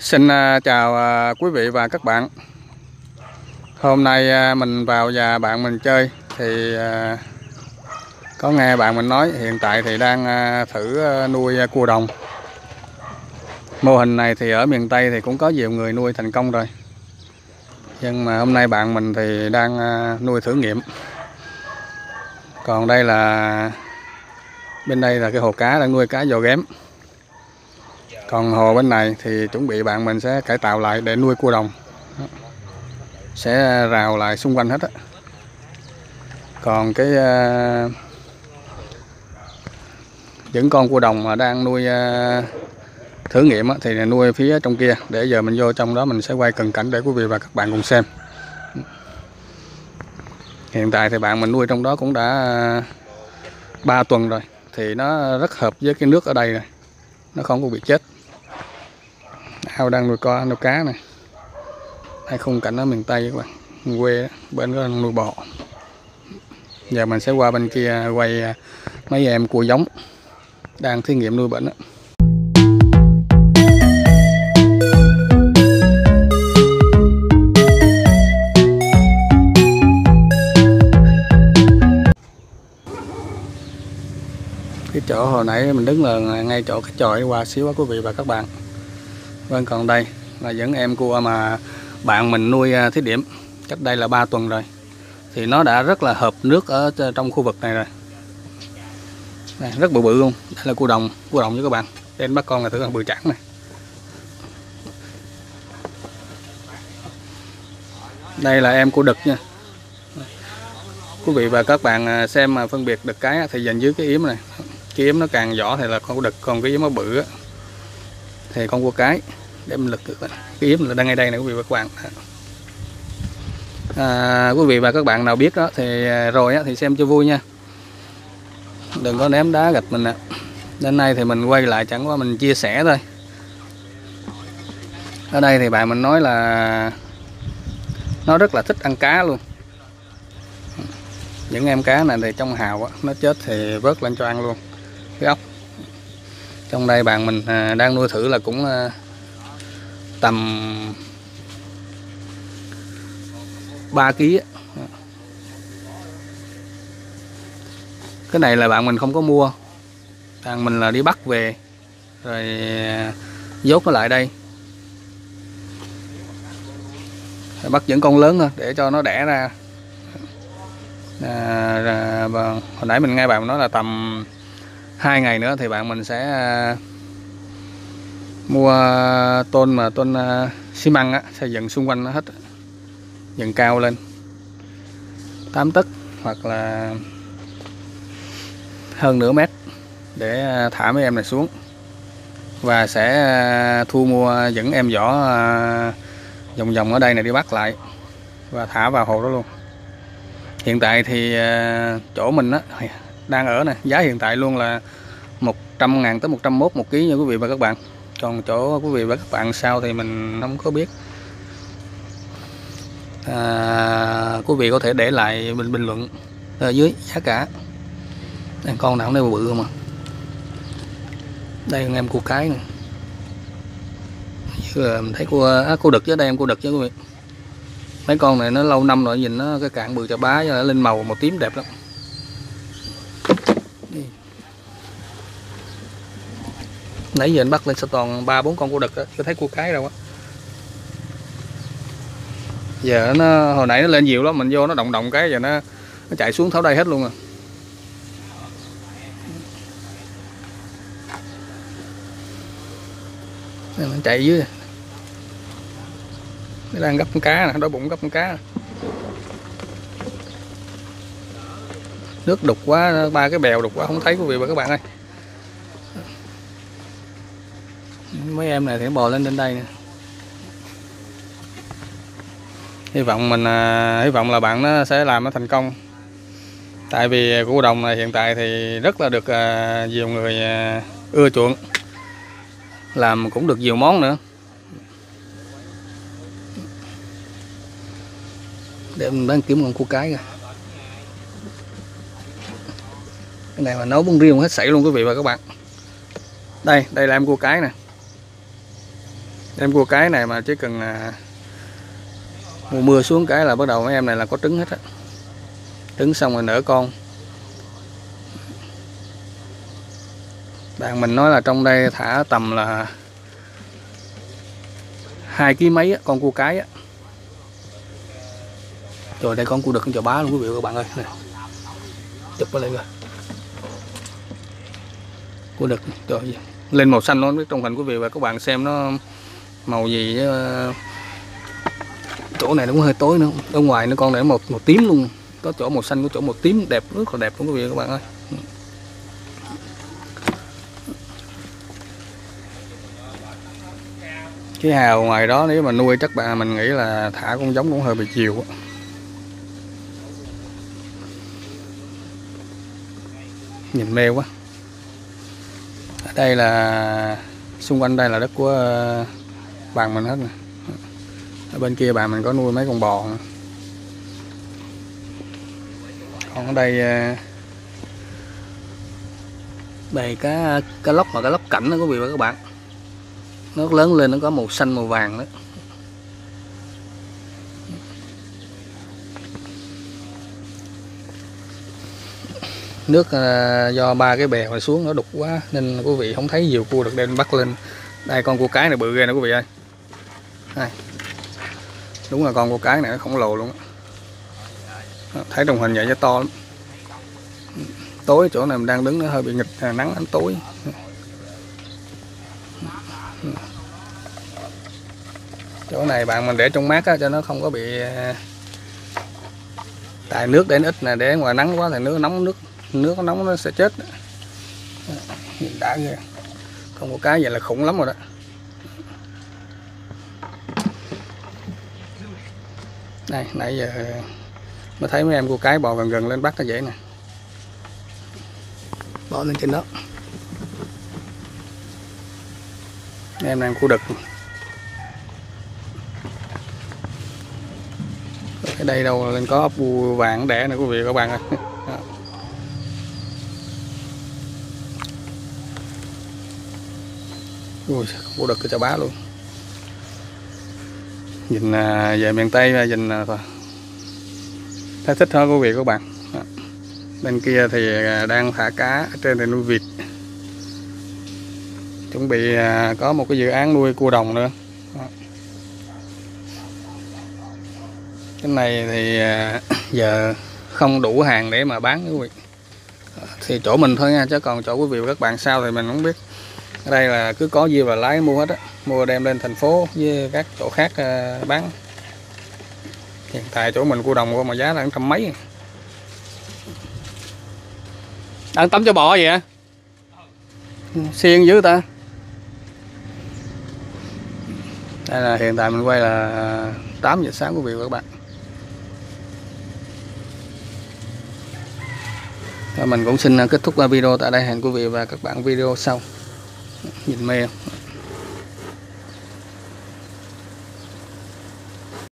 Xin chào quý vị và các bạn. Hôm nay mình vào nhà bạn mình chơi thì có nghe bạn mình nói hiện tại thì đang thử nuôi cua đồng. Mô hình này thì ở miền Tây thì cũng có nhiều người nuôi thành công rồi. Nhưng mà hôm nay bạn mình thì đang nuôi thử nghiệm. Còn đây là bên đây là cái hồ cá đang nuôi cá giò ghém. Còn hồ bên này thì chuẩn bị bạn mình sẽ cải tạo lại để nuôi cua đồng. Sẽ rào lại xung quanh hết á. Còn cái những con cua đồng mà đang nuôi thử nghiệm á, thì nuôi phía trong kia. Để giờ mình vô trong đó mình sẽ quay cận cảnh để quý vị và các bạn cùng xem. Hiện tại thì bạn mình nuôi trong đó cũng đã 3 tuần rồi. Thì nó rất hợp với cái nước ở đây này. Nó không có bị chết. Ao đang nuôi cá này. Hay khung cảnh ở miền Tây các bạn, quê bên đó nuôi bò. Giờ mình sẽ qua bên kia quay mấy em cua giống đang thí nghiệm nuôi bệnh đó. Cái chỗ hồi nãy mình đứng là ngay chỗ cái chòi qua xíu á quý vị và các bạn. Vâng, còn đây là những em cua mà bạn mình nuôi thí điểm cách đây là 3 tuần rồi. Thì nó đã rất là hợp nước ở trong khu vực này rồi. Này, rất bự bự luôn. Đây là cua đồng với các bạn. Trên bắt con là thử là bự trắng này. Đây là em cua đực nha. Quý vị và các bạn xem mà phân biệt đực cái thì dành dưới cái yếm này. Cái yếm nó càng nhỏ thì là con cua đực, còn cái yếm nó bự thì con cua cái. Để mình lực cái yếm là đang ngay đây này quý vị và các bạn. Quý vị và các bạn nào biết đó thì rồi thì xem cho vui nha, đừng có ném đá gạch mình nè. Đến nay thì mình quay lại chẳng qua mình chia sẻ thôi. Ở đây thì bạn mình nói là nó rất là thích ăn cá luôn. Những em cá này thì trong hào nó chết thì vớt lên cho ăn luôn cái ốc. Trong đây bạn mình đang nuôi thử là cũng tầm 3 kg. Cái này là bạn mình không có mua, bạn mình là đi bắt về rồi dốt nó lại đây, rồi bắt những con lớn thôi để cho nó đẻ ra. Hồi nãy mình nghe bạn nói là tầm 2 ngày nữa thì bạn mình sẽ mua tôn xi măng á, xây dựng xung quanh nó hết, dựng cao lên 8 tấc hoặc là hơn nửa mét để thả mấy em này xuống, và sẽ thu mua những em vỏ vòng vòng ở đây này đi bắt lại và thả vào hồ đó luôn. Hiện tại thì chỗ mình á đang ở nè, giá hiện tại luôn là 100.000 tới 101 một ký nha quý vị và các bạn. Còn chỗ quý vị và các bạn sao thì mình không có biết. Quý vị có thể để lại bình luận ở dưới giá cả. Đây, con nào đây bự không à. Đây em cua cái nè. Mình thấy cua đực dưới đây, em cua đực chứ quý vị. Mấy con này nó lâu năm rồi, nhìn nó cái cạn bự chà bá, nó lên màu tím đẹp lắm. Nãy giờ anh bắt lên sao toàn 3-4 con cua đực á, chưa thấy cua cái đâu á. Giờ nó hồi nãy nó lên nhiều lắm, mình vô nó động cái giờ nó chạy xuống tháo đây hết luôn à. Nó chạy dưới. Nó đang gấp con cá nè, đói bụng gấp con cá. Nước đục quá, 3 cái bèo đục quá không thấy quý vị và các bạn ơi. Mấy em này thì bò lên đây nè. Hy vọng là bạn nó sẽ làm nó thành công. Tại vì cua đồng này hiện tại thì rất là được nhiều người ưa chuộng. Làm cũng được nhiều món nữa. Để mình bán kiếm con cua cái kìa. Cái này mà nấu bún riêu hết sảy luôn quý vị và các bạn. Đây là em cua cái nè. Em cua cái này mà chỉ cần mùa mưa xuống cái là bắt đầu mấy em này là có trứng hết á. Trứng xong rồi nở con. Bạn mình nói là trong đây thả tầm là 2 kg mấy á, con cua cái á. Rồi đây con cua đực con chào bá luôn quý vị và các bạn ơi. Này. Chụp vào đây rồi. Cua đực trời lên màu xanh nó trong hình quý vị và các bạn xem nó màu gì chứ. Chỗ này nó cũng hơi tối nữa, ở ngoài nó con này màu tím luôn, có chỗ màu xanh, có chỗ màu tím đẹp, rất là đẹp luôn quý vị và các bạn ơi. Cái hào ngoài đó nếu mà nuôi chắc bạn mình nghĩ là thả con giống cũng hơi bị chiều. Nhìn mê quá. Ở đây là xung quanh đây là đất của bạn mình hết nè. Ở bên kia bạn mình có nuôi mấy con bò nữa. Còn ở đây bầy cá lóc, mà cá lóc cảnh đó quý vị và các bạn. Nó lớn lên nó có màu xanh màu vàng đó. Nước do 3 cái bè mà xuống nó đục quá nên quý vị không thấy nhiều cua được đem bắt lên. Đây con cua cái này bự ghê nè quý vị ơi. Đây. Đúng là con cua cái này nó khổng lồ luôn. Thấy đồng hình vậy chứ to lắm. Tối chỗ này mình đang đứng nó hơi bị nghịch nắng ánh tối. Chỗ này bạn mình để trong mát á, cho nó không có bị tại nước để nó ít nè, để ngoài nắng quá thì nước nóng, nước nó nóng nó sẽ chết. Nhìn đã ghê. Không có cái vậy là khủng lắm rồi đó. Đây nãy giờ mới thấy mấy em cua cái bò gần lên bắt nó dễ nè, bỏ lên trên đó. Em đang cua đực. Cái đây đâu lên có ốc bươu vàng đẻ nè quý vị các bạn ơi. Ui, cua đực cho bá luôn. Nhìn về miền Tây nhìn thấy thích hơn quý vị các bạn. Bên kia thì đang thả cá, ở trên thì nuôi vịt. Chuẩn bị có một cái dự án nuôi cua đồng nữa. Cái này thì giờ không đủ hàng để mà bán quý vị. Thì chỗ mình thôi nha, chứ còn chỗ quý vị và các bạn sao thì mình không biết. Ở đây là cứ có gì là lái mua hết á, mua đem lên thành phố với các chỗ khác bán. Hiện tại chỗ mình cua đồng mà giá là 100 mấy. Đang tắm cho bò gì hả? Xiên dữ ta. Đây là hiện tại mình quay là 8 giờ sáng quý vị và các bạn. Và mình cũng xin kết thúc video tại đây. Hẹn quý vị và các bạn video sau. Nhìn mê không?